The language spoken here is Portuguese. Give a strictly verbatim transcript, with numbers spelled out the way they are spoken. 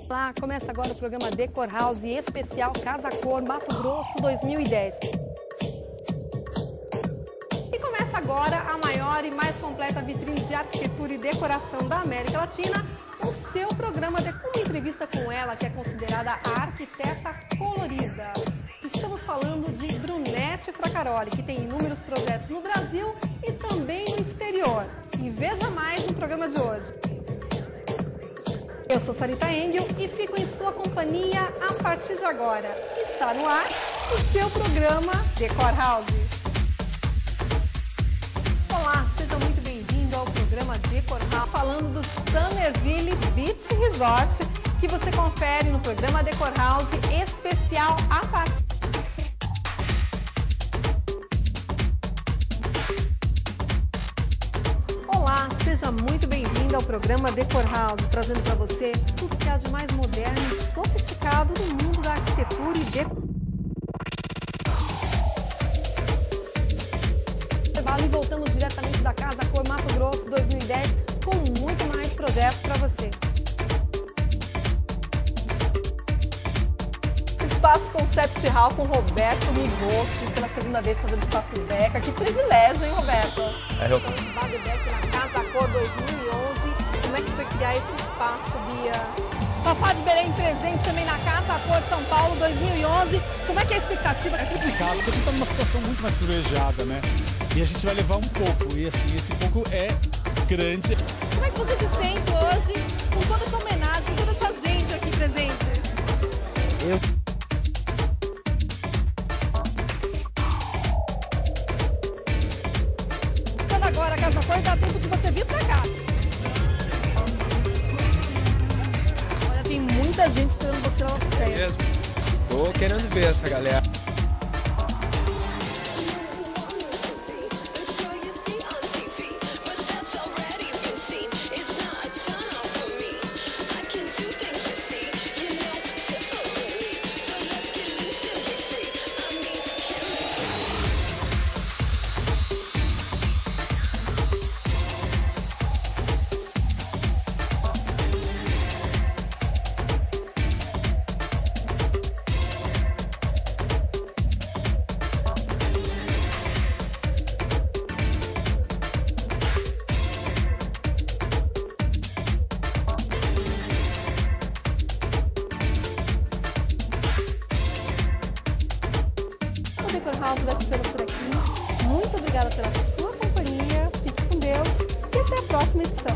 Olá, começa agora o programa Decor House especial Casa Cor Mato Grosso dois mil e dez. E começa agora a maior e mais completa vitrine de arquitetura e decoração da América Latina, o seu programa de uma entrevista com ela, que é considerada a arquiteta colorida. Estamos falando de Brunete Fracaroli, que tem inúmeros projetos no Brasil e também no exterior. E veja mais no programa de hoje. Eu sou Sarita Engel e fico em sua companhia a partir de agora. Está no ar o seu programa Decor House. Olá, seja muito bem-vindo ao programa Decor House, falando do Summerville Beach Resort, que você confere no programa Decor House especial a partir. Olá, seja muito bem-vindo ao programa Decor House, trazendo para você tudo que há de mais moderno e sofisticado no mundo da arquitetura e decoração. E voltamos diretamente da Casa Cor Mato Grosso dois mil e dez com muito mais projetos para você. Espaço Concept Hall com Roberto Migotto, pela segunda vez fazendo Espaço Deca. Que privilégio, hein, Roberto? É, eu... Babi Deck na Casa Cor dois mil e onze. Como é que foi criar esse espaço, Bia? Fafá de Belém presente também na Casa Cor São Paulo dois mil e onze. Como é que é a expectativa? É complicado, porque a gente está numa situação muito mais privilegiada, né? E a gente vai levar um pouco, e assim, esse pouco é grande. Como é que você se sente hoje com toda essa homenagem, com toda essa gente aqui presente? Eu... Agora, Casa Cor, dá tempo de você vir pra cá. Olha, tem muita gente esperando você lá na plateia. É mesmo? Tô querendo ver essa galera. O Decor House vai ficando por aqui. Muito obrigada pela sua companhia. Fique com Deus e até a próxima edição.